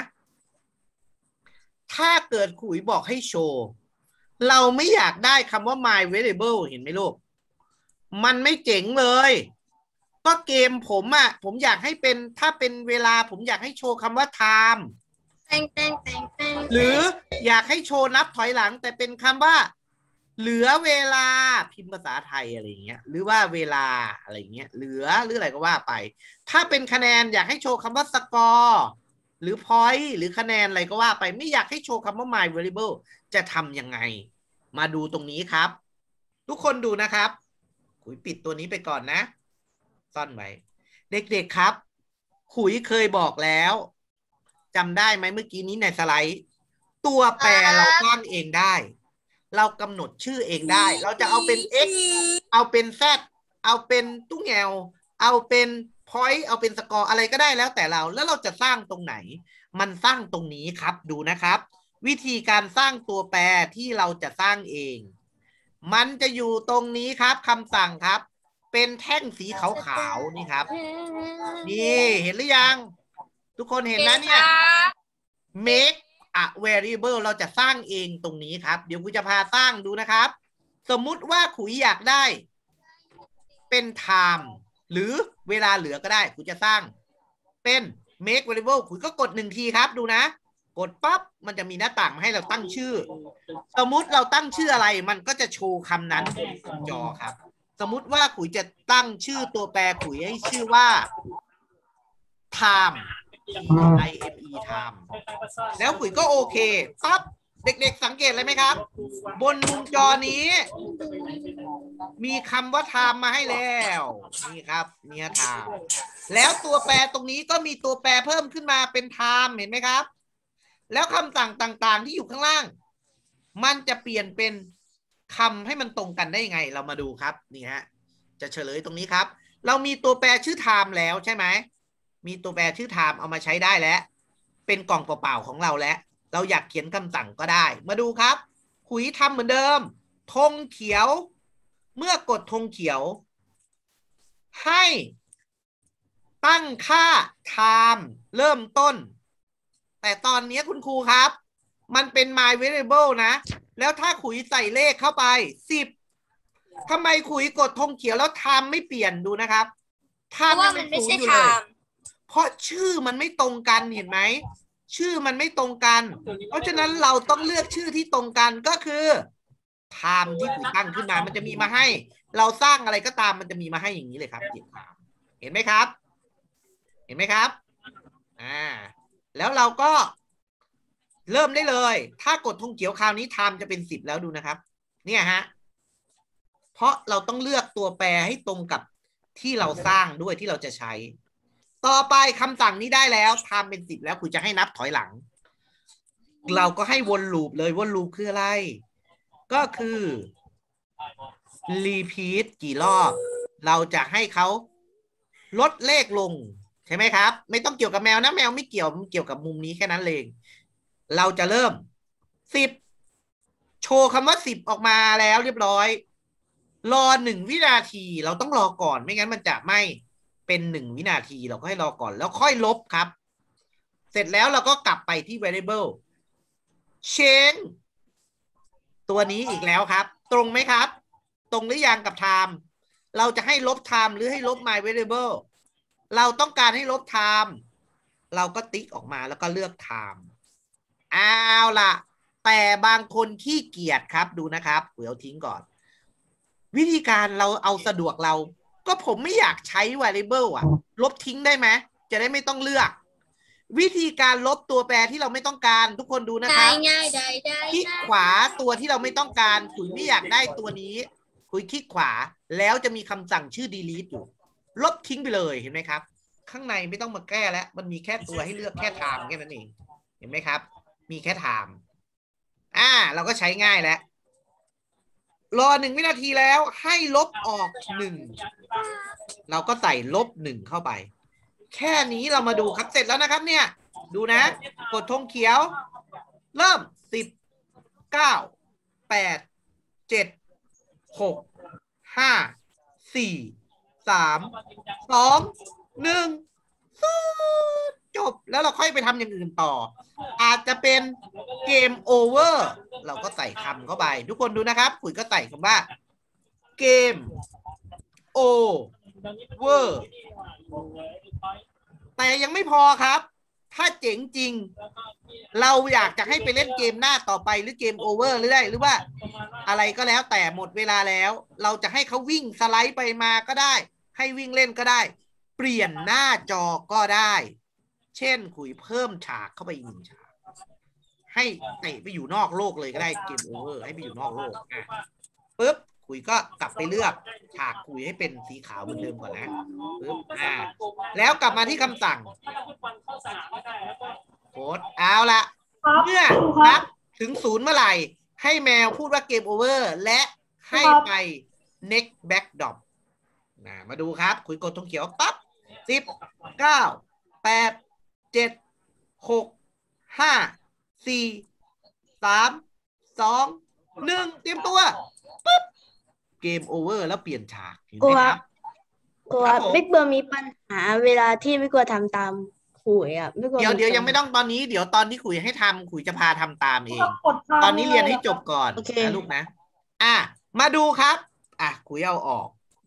ถ้าเกิดคุยบอกให้โชว์เราไม่อยากได้คำว่า my variable เห็นไหมลูกมันไม่เจ๋งเลยก็เกมผมอ่ะผมอยากให้เป็นถ้าเป็นเวลาผมอยากให้โชว์คำว่า time หรืออยากให้โชว์นับถอยหลังแต่เป็นคำว่าเหลือเวลาพิมพ์ภาษาไทยอะไรเงี้ยหรือว่าเวลาอะไรเงี้ยเหลือหรืออะไรก็ว่าไปถ้าเป็นคะแนนอยากให้โชว์คำว่าสกอร์หรือ point หรือคะแนนอะไรก็ว่าไปไม่อยากให้โชว์คำว่า my variable จะทำยังไงมาดูตรงนี้ครับทุกคนดูนะครับขุยปิดตัวนี้ไปก่อนนะซ่อนไว้เด็กๆครับขุยเคยบอกแล้วจำได้ไหมเมื่อกี้นี้ในสไลด์ตัวแปรเราตั้งเองได้เรากำหนดชื่อเองได้เราจะเอาเป็น x เอาเป็น z เอาเป็นตู้แงวเอาเป็น point เอาเป็นสกอร์อะไรก็ได้แล้วแต่เราแล้วเราจะสร้างตรงไหนมันสร้างตรงนี้ครับดูนะครับวิธีการสร้างตัวแปรที่เราจะสร้างเองมันจะอยู่ตรงนี้ครับคำสั่งครับเป็นแท่งสีขาวๆนี่ครับนี่เห็นหรือยังทุกคนเห็นนะเนี่ย make a variable เราจะสร้างเองตรงนี้ครับเดี๋ยวกูจะพาสร้างดูนะครับสมมุติว่าขุยอยากได้เป็น time หรือเวลาเหลือก็ได้ขุยจะสร้างเป็น make variable ขุยก็กดหนึ่งทีครับดูนะกดปั๊บมันจะมีหน้าต่างมาให้เราตั้งชื่อสมมุติเราตั้งชื่ออะไรมันก็จะโชว์คำนั้นบนจอครับสมมุติว่าขุยจะตั้งชื่อตัวแปรขุยให้ชื่อว่า time i m e time แล้วขุยก็โอเคปั๊บเด็กๆสังเกตอะไรไหมครับบนมุมจอนี้มีคำว่า time มาให้แล้วนี่ครับเนี่ย time แล้วตัวแปรตรงนี้ก็มีตัวแปรเพิ่มขึ้นมาเป็น time เห็นไหมครับแล้วคำสั่งต่างๆที่อยู่ข้างล่างมันจะเปลี่ยนเป็นคำให้มันตรงกันได้ยังไงเรามาดูครับนี่ฮะจะเฉลยตรงนี้ครับเรามีตัวแปรชื่อ time แล้วใช่ไหมมีตัวแปรชื่อ time เอามาใช้ได้แล้วเป็นกล่องเปล่าๆของเราแล้วเราอยากเขียนคำสั่งก็ได้มาดูครับขุยทำเหมือนเดิมธงเขียวเมื่อกดธงเขียวให้ตั้งค่า time เริ่มต้นแต่ตอนนี้คุณครูครับมันเป็น my variable นะแล้วถ้าขุยใส่เลขเข้าไปสิบทำไมขุยกดธงเขียวแล้ว time ไม่เปลี่ยนดูนะครับ time เพราะว่ามันไม่ใช่อยู่เลย time เพราะชื่อมันไม่ตรงกันเห็นไหมชื่อมันไม่ตรงกันเพราะฉะนั้นเราต้องเลือกชื่อที่ตรงกันก็คือ time ที่ขุยตั้งขึ้นมามันจะมีมาให้เราสร้างอะไรก็ตามมันจะมีมาให้อย่างนี้เลยครับเห็นไหมครับเห็นไหมครับอ่าแล้วเราก็เริ่มได้เลยถ้ากดธงเขียวคราวนี้ time จะเป็นสิบแล้วดูนะครับเนี่ยฮะเพราะเราต้องเลือกตัวแปรให้ตรงกับที่เราสร้างด้วยที่เราจะใช้ต่อไปคำสั่งนี้ได้แล้ว time เป็นสิบแล้วคุณจะให้นับถอยหลังเราก็ให้วนลูปเลยวนลูปคืออะไรก็คือ repeat กี่รอบ เราจะให้เขาลดเลขลงใช่ไหมครับไม่ต้องเกี่ยวกับแมวนะแมวไม่เกี่ยวมันเกี่ยวกับมุมนี้แค่นั้นเองเราจะเริ่มสิบโชว์คำว่าสิบออกมาแล้วเรียบร้อยรอหนึ่งวินาทีเราต้องรอก่อนไม่งั้นมันจะไม่เป็นหนึ่งวินาทีเราก็ให้รอก่อนแล้วค่อยลบครับเสร็จแล้วเราก็กลับไปที่ variable change ตัวนี้อีกแล้วครับตรงไหมครับตรงหรือยังกับ time เราจะให้ลบ time หรือให้ลบ my variable เราต้องการให้ลบ time เราก็ติ๊กออกมาแล้วก็เลือก time เอาล่ะแต่บางคนขี้เกียจครับดูนะครับเดี๋ยวทิ้งก่อนวิธีการเราเอาสะดวกเราก็ผมไม่อยากใช้ variable อ่ะลบทิ้งได้ไหมจะได้ไม่ต้องเลือกวิธีการลบตัวแปรที่เราไม่ต้องการทุกคนดูนะครับคลิกขวาตัวที่เราไม่ต้องการคุยไม่อยากได้ตัวนี้คุยคลิกขวาแล้วจะมีคำสั่งชื่อ delete อยู่ลบทิ้งไปเลยเห็นไหมครับข้างในไม่ต้องมาแก้แล้วมันมีแค่ตัวให้เลือกแค่ time แค่นั้นเองเห็นไหมครับมีแค่ time อ่าเราก็ใช้ง่ายแล้วรอหนึ่งวินาทีแล้วให้ลบออกหนึ่งเราก็ใส่ลบหนึ่งเข้าไปแค่นี้เรามาดูครับเสร็จแล้วนะครับเนี่ยดูนะกดธงเขียวเริ่มสิบเก้าแปดเจ็ดหกห้าสี่สามสองหนึ่งจบแล้วเราค่อยไปทำอย่างอื่นต่ออาจจะเป็นเกมโอเวอร์เราก็ใส่คำเข้าไปทุกคนดูนะครับขุยก็ใส่คำว่าเกมโอเวอร์แต่ยังไม่พอครับถ้าเจ๋งจริงเราอยากจะให้ไปเล่นเกมหน้าต่อไปหรือเกมโอเวอร์หรือได้หรือว่าอะไรก็แล้วแต่หมดเวลาแล้วเราจะให้เขาวิ่งสไลด์ไปมาก็ได้ให้วิ่งเล่นก็ได้เปลี่ยนหน้าจอก็ได้เช่นขุยเพิ่มฉากเข้าไปอีกหนึ่งฉากให้เตะไปอยู่นอกโลกเลยก็ได้เกมโอเวอร์ให้ไปอยู่นอกโลกอ่ะปึ๊บขุยก็กลับไปเลือกฉากขุยให้เป็นสีขาวเหมือนเดิมก่อนนะปึ๊บอ่าแล้วกลับมาที่คำสั่งโค้ดเอาละเมื่อนับถึงศูนย์เมื่อไหร่ให้แมวพูดว่าเกมโอเวอร์และให้ไป next backdrop นะมาดูครับขุยกดธงเขียวปั๊บสิบเก้าแปดเจ็ดหกห้าสี่สามสองหนึ่งเตรียมตัวปุ๊บเกมโอเวอร์แล้วเปลี่ยนฉากเห็นไหมครับกลัวบิ๊กเบอร์มีปัญหาเวลาที่บิ๊กเบอร์ทำตามขุยอ่ะเดี๋ยวเดี๋ยวยังไม่ต้องตอนนี้เดี๋ยวตอนที่ขุยให้ทำขุยจะพาทำตามเองตอนนี้เรียนให้จบก่อนนะลูกนะอ่ะมาดูครับอ่ะขุยเอาออก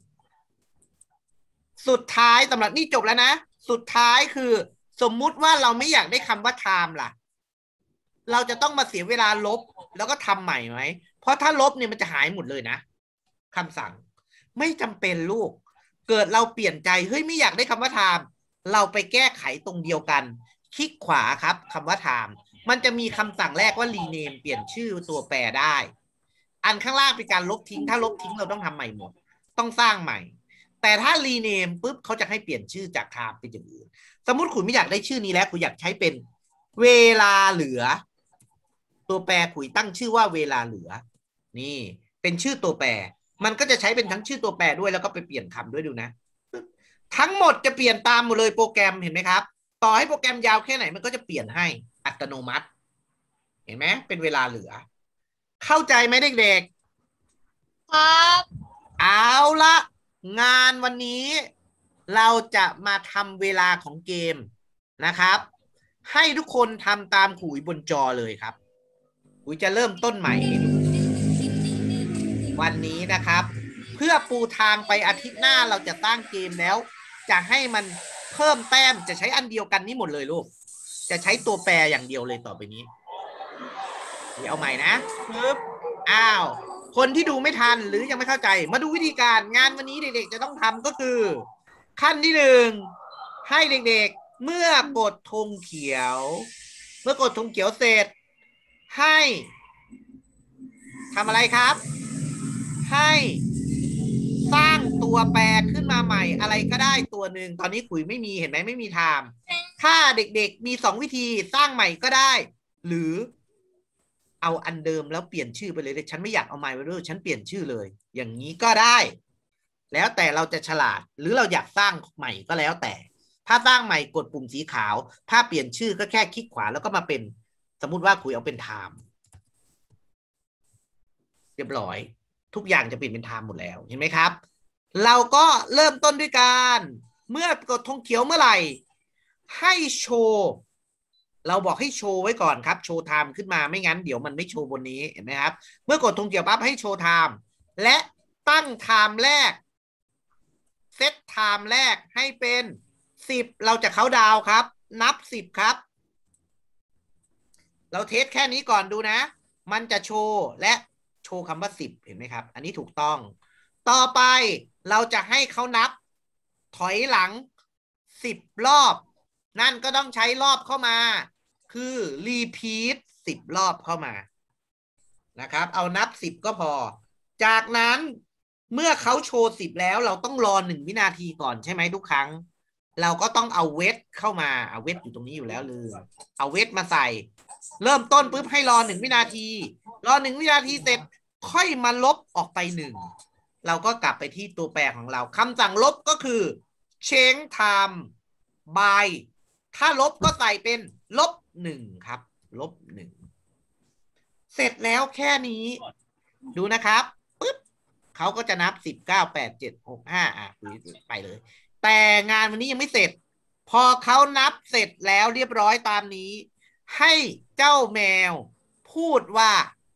สุดท้ายสำหรับนี่จบแล้วนะสุดท้ายคือสมมุติว่าเราไม่อยากได้คำว่า time ล่ะเราจะต้องมาเสียเวลาลบแล้วก็ทำใหม่ไหมเพราะถ้าลบเนี่ยมันจะหายหมดเลยนะคำสั่งไม่จำเป็นลูกเกิดเราเปลี่ยนใจเฮ้ยไม่อยากได้คำว่า time เราไปแก้ไขตรงเดียวกันคลิกขวาครับคำว่า time มันจะมีคำสั่งแรกว่า rename เปลี่ยนชื่อตัวแปรได้อันข้างล่างเป็นการลบทิ้งถ้าลบทิ้งเราต้องทำใหม่หมดต้องสร้างใหม่แต่ถ้า rename ปุ๊บเขาจะให้เปลี่ยนชื่อจาก time เป็นอย่างอื่นสมมุติคุณไม่อยากได้ชื่อนี้แล้วคุณอยากใช้เป็นเวลาเหลือตัวแปรขุยตั้งชื่อว่าเวลาเหลือนี่เป็นชื่อตัวแปรมันก็จะใช้เป็นทั้งชื่อตัวแปรด้วยแล้วก็ไปเปลี่ยนคำด้วยดูนะทั้งหมดจะเปลี่ยนตามหมดเลยโปรแกรมเห็นไหมครับต่อให้โปรแกรมยาวแค่ไหนมันก็จะเปลี่ยนให้อัตโนมัติเห็นไหมเป็นเวลาเหลือเข้าใจไหมเด็กๆครับเอาละงานวันนี้เราจะมาทำเวลาของเกมนะครับให้ทุกคนทำตามขุยบนจอเลยครับขุยจะเริ่มต้นใหม่ให้ดูวันนี้นะครับเพื่อปูทางไปอาทิตย์หน้าเราจะตั้งเกมแล้วจะให้มันเพิ่มแต้มจะใช้อันเดียวกันนี้หมดเลยลูกจะใช้ตัวแปรอย่างเดียวเลยต่อไปนี้เดี๋ยวเอาใหม่นะปึ๊บอ้าวคนที่ดูไม่ทันหรือยังไม่เข้าใจมาดูวิธีการงานวันนี้เด็กๆจะต้องทำก็คือขั้นที่หนึ่งให้เด็กๆเมื่อกดธงเขียวเมื่อกดธงเขียวเสร็จให้ทำอะไรครับให้สร้างตัวแปรขึ้นมาใหม่อะไรก็ได้ตัวหนึ่งตอนนี้ขุยไม่มีเห็นไหมไม่มีไทม์ถ้าเด็กๆมีสองวิธีสร้างใหม่ก็ได้หรือเอาอันเดิมแล้วเปลี่ยนชื่อไปเลยฉันไม่อยากเอา my value ฉันเปลี่ยนชื่อเลยอย่างนี้ก็ได้แล้วแต่เราจะฉลาดหรือเราอยากสร้างใหม่ก็แล้วแต่ถ้าสร้างใหม่กดปุ่มสีขาวถ้าเปลี่ยนชื่อก็แค่คลิกขวาแล้วก็มาเป็นสมมุติว่าคุยเอาเป็น time เรียบร้อยทุกอย่างจะเปลี่ยนเป็น time หมดแล้วเห็นไหมครับเราก็เริ่มต้นด้วยการเมื่อกดธงเขียวเมื่อไหร่ให้โชว์เราบอกให้โชว์ไว้ก่อนครับโชว์ไทม์ขึ้นมาไม่งั้นเดี๋ยวมันไม่โชว์บนนี้เห็นไหมครับเมื่อกดธงเขียวปั๊บให้โชว์ไทม์และตั้งไทม์แรกเซตไทม์แรกให้เป็นสิบเราจะเขาดาวครับนับสิบครับเราเทสแค่นี้ก่อนดูนะมันจะโชว์และโชว์คำว่าสิบเห็นไหมครับอันนี้ถูกต้องต่อไปเราจะให้เขานับถอยหลังสิบรอบนั่นก็ต้องใช้รอบเข้ามาคือ repeat สิบรอบเข้ามานะครับเอานับสิบก็พอจากนั้นเมื่อเขาโชว์สิบแล้วเราต้องรอหนึ่งวินาทีก่อนใช่ไหมทุกครั้งเราก็ต้องเอาเวทเข้ามาเอาเวทอยู่ตรงนี้อยู่แล้วลืมเอาเวทมาใส่เริ่มต้นปุ๊บให้รอหนึ่งวินาทีรอหนึ่งวินาทีเสร็จค่อยมาลบออกไปหนึ่งเราก็กลับไปที่ตัวแปรของเราคำสั่งลบก็คือ change time by ถ้าลบก็ใส่เป็นลบหนึ่งครับลบหนึ่งเสร็จแล้วแค่นี้ดูนะครับปึ๊บเขาก็จะนับสิบเก้าแปดเจ็ดหกห้าอ่ะไปเลยแต่งานวันนี้ยังไม่เสร็จพอเขานับเสร็จแล้วเรียบร้อยตามนี้ให้เจ้าแมวพูดว่า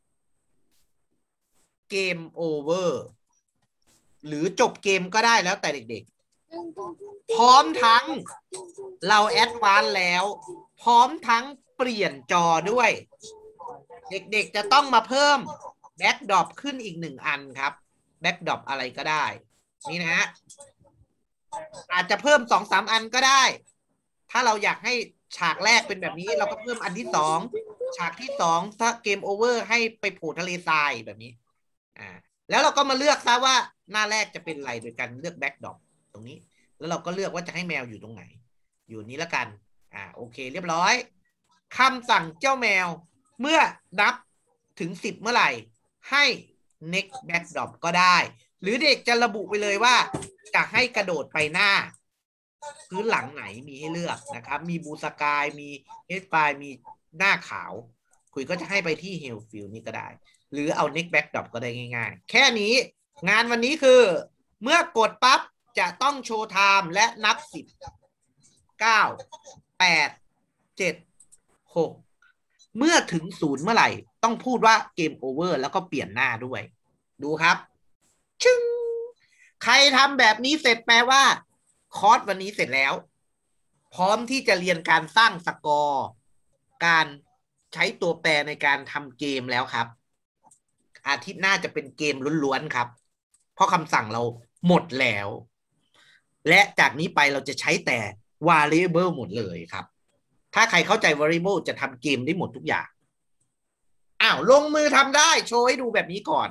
เกมโอเวอร์หรือจบเกมก็ได้แล้วแต่เด็กๆพร้อมทั้งเราแอดวานซ์แล้วพร้อมทั้งเปลี่ยนจอด้วยเด็กๆจะต้องมาเพิ่มแบ็กดรอปขึ้นอีกหนึ่งอันครับแบ็กดรอปอะไรก็ได้นี่นะฮะอาจจะเพิ่มสองสามอันก็ได้ถ้าเราอยากให้ฉากแรกเป็นแบบนี้เราก็เพิ่มอันที่สองฉากที่สองถ้าเกมโอเวอร์ให้ไปโผล่ทะเลทรายแบบนี้อ่าแล้วเราก็มาเลือกซะว่าหน้าแรกจะเป็นอะไรโดยการเลือกแบ็กดรอปตรงนี้แล้วเราก็เลือกว่าจะให้แมวอยู่ตรงไหนอยู่นี้แล้วกันอ่าโอเคเรียบร้อยคำสั่งเจ้าแมวเมื่อนับถึงสิบเมื่อไหร่ให้ next backdrop ก็ได้หรือเด็กจะระบุไปเลยว่าจะให้กระโดดไปหน้าพื้นหลังไหนมีให้เลือกนะครับมีบูสกายมีเฮดไฟมีหน้าขาวคุยก็จะให้ไปที่ Hellfield นี่ก็ได้หรือเอา next backdrop ก็ได้ง่ายๆแค่นี้งานวันนี้คือเมื่อกดปั๊บจะต้องโชว์ไทม์และนับสิบ เก้า แปด เจ็ด หกเมื่อถึงศูนย์เมื่อไหร่ต้องพูดว่าเกมโอเวอร์แล้วก็เปลี่ยนหน้าด้วยดูครับชึ้งใครทำแบบนี้เสร็จแปลว่าคอร์สวันนี้เสร็จแล้วพร้อมที่จะเรียนการสร้างสกอร์การใช้ตัวแปรในการทำเกมแล้วครับอาทิตย์หน้าจะเป็นเกมล้วนๆครับเพราะคำสั่งเราหมดแล้วและจากนี้ไปเราจะใช้แต่ variable หมดเลยครับถ้าใครเข้าใจ variable จะทำเกมได้หมดทุกอย่างอ้าวลงมือทำได้โชว์ให้ดูแบบนี้ก่อน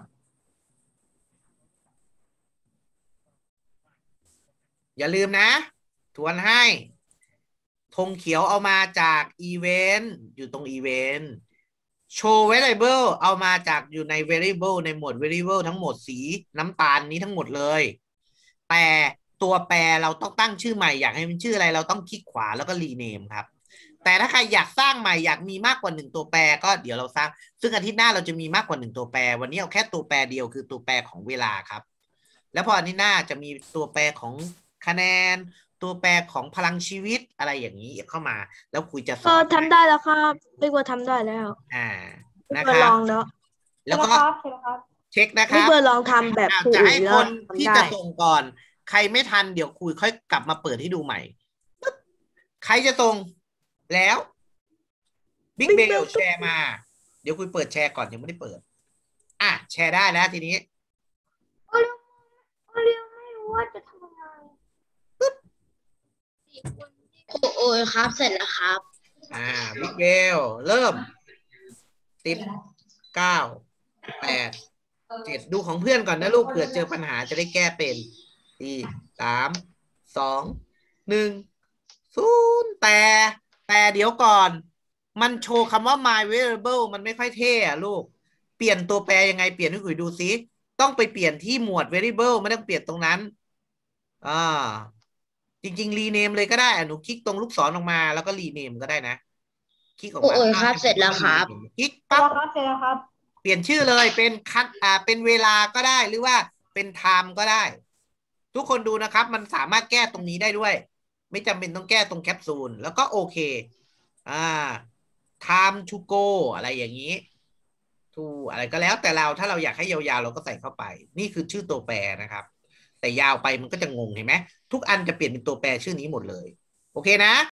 อย่าลืมนะทวนให้ธงเขียวเอามาจากอีเวนต์อยู่ตรงอีเวนต์โชว์ variable เอามาจากอยู่ใน variable ในหมวด variable ทั้งหมดสีน้ำตาลนี้ทั้งหมดเลยแต่ตัวแปรเราต้องตั้งชื่อใหม่อยากให้มันชื่ออะไรเราต้องคลิกขวาแล้วก็ rename ครับแต่ถ้าใครอยากสร้างใหม่อยากมีมากกว่าหนึ่งตัวแปรก็เดี๋ยวเราสร้างซึ่งอาทิตย์หน้าเราจะมีมากกว่าหนึ่งตัวแปรวันนี้เอาแค่ตัวแปรเดียวคือตัวแปรของเวลาครับแล้วพออาทิตย์หน้าจะมีตัวแปรของคะแนนตัวแปรของพลังชีวิตอะไรอย่างนี้เข้ามาแล้วคุยจะสอนเออทำได้แล้วครับไม่กลัวทำได้แล้วอ่านะคไม่กลัวลรับองแล้วแล้วก็เช็คนะคไม่รับกลัวลองทำแบบครูจะให้อีกแล้ควนที่ทำได้จะส่งก่อนใครไม่ทันเดี๋ยวคุยค่อยกลับมาเปิดให้ดูใหม่ปึ๊บใครจะส่งแล้วบิ๊กเบลแชร์มาเดี๋ยวคุยเปิดแชร์ก่อนยังไม่ได้เปิดอ่ะแชร์ได้แล้วทีนี้โอเลี้ยวโอเลี้ยวไม่รู้ว่าจะทำยังไงโอ้ยครับเสร็จแล้วครับอ่าบิ๊กเบลเริ่มสิบเก้าแปดเจ็ดดูของเพื่อนก่อนนะลูกเผื่อเจอปัญหาจะได้แก้เป็นสี่สามสองหนึ่งศูนย์แต่แต่เดี๋ยวก่อนมันโชว์คำว่า my variable มันไม่ค่อยเท่อะลูกเปลี่ยนตัวแปรยังไงเปลี่ยนให้คุยดูซิต้องไปเปลี่ยนที่หมวด variable ไม่ต้องเปลี่ยนตรงนั้นอ่าจริงๆ rename เลยก็ได้หนูคลิกตรงลูกศรออกมาแล้วก็ rename ก็ได้นะคลิกออกมาโอ้ยครับเสร็จแล้วครับคลิกเสร็จปั๊บแล้วครับเสร็จแล้วครับเปลี่ยนชื่อเลยเป็นคัดอ่าเป็นเวลาก็ได้หรือว่าเป็น time ก็ได้ ทุกคนดูนะครับ มันสามารถแก้ตรงนี้ได้ด้วย ไม่จำเป็นต้องแก้ตรงแคปซูลแล้วก็โอเคอ่า time to go อะไรอย่างนี้ to อะไรก็แล้วแต่เราถ้าเราอยากให้ยาวๆเราก็ใส่เข้าไป นี่คือชื่อตัวแปรนะครับ แต่ยาวไปมันก็จะงงเห็นไหมทุกอันจะเปลี่ยนเป็นตัวแปรชื่อนี้หมดเลย โอเคนะ